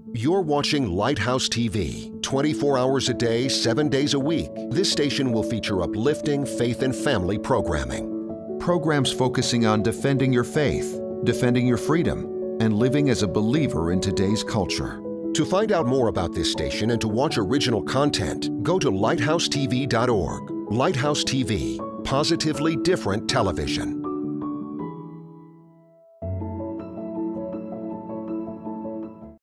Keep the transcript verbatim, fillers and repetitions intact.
You're watching Lighthouse T V, twenty-four hours a day, seven days a week. This station will feature uplifting faith and family programming. Programs focusing on defending your faith, defending your freedom, and living as a believer in today's culture. To find out more about this station and to watch original content, go to lighthouse T V dot org. Lighthouse T V, positively different television.